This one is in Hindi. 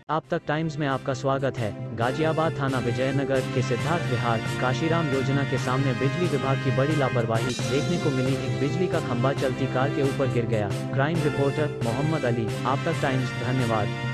आप तक टाइम्स में आपका स्वागत है। गाजियाबाद थाना विजयनगर के सिद्धार्थ विहार काशीराम योजना के सामने बिजली विभाग की बड़ी लापरवाही देखने को मिली। एक बिजली का खंभा चलती कार के ऊपर गिर गया। क्राइम रिपोर्टर मोहम्मद अली, आप तक टाइम्स। धन्यवाद।